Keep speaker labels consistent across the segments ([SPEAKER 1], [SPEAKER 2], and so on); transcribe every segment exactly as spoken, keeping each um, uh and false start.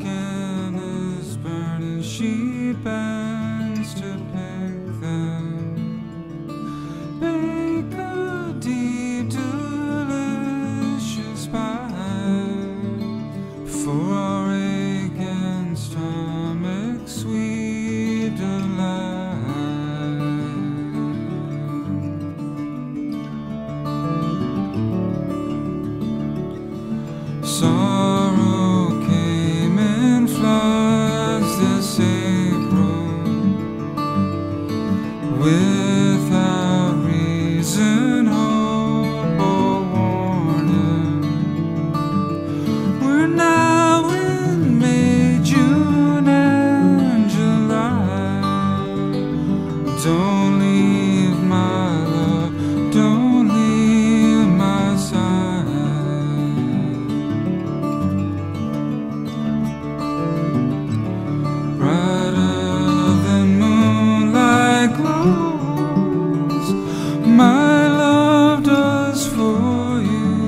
[SPEAKER 1] skin is burning, she bends to pick them. Bake a deep, delicious pie for our aching stomach, sweet delight. Sorrow came in floods this April, without reason, hope, or warning. We're now in May, June, and July. Don't leave my love, don't leave my side. My love does for you,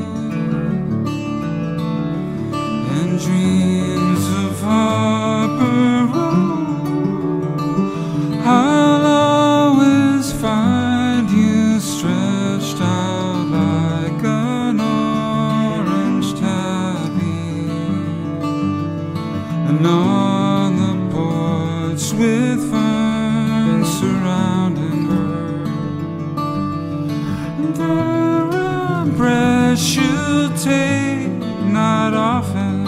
[SPEAKER 1] and dreams of Harper Road. I'll always find you stretched out like an orange tabby, and on the porch with ferns surrounding her. There a breath she'll take not often,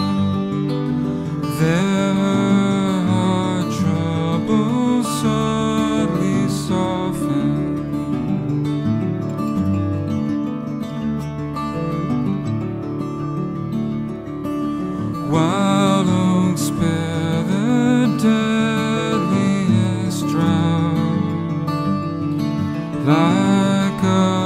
[SPEAKER 1] there her troubles subtly soften. Wild oaks bear the deadliest drought, like a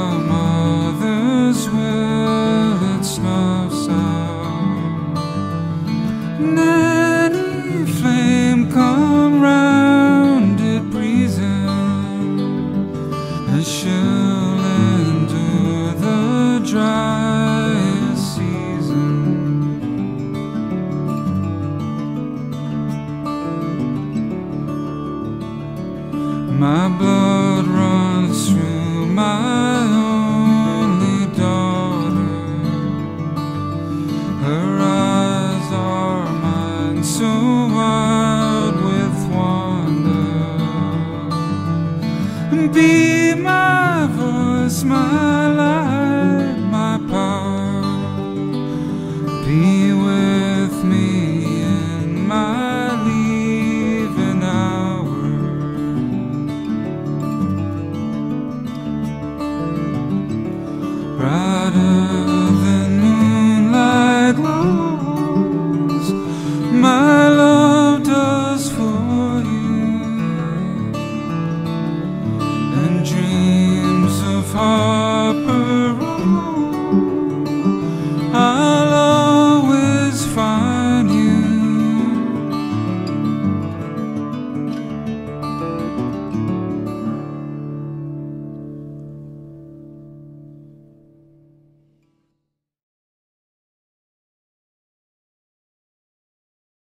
[SPEAKER 1] will it snuffs out, and any flame come round it breezing, and she'll endure the driest season. My blood runs through my only daughter. Her eyes are mine, so wild with wonder. Be my voice, my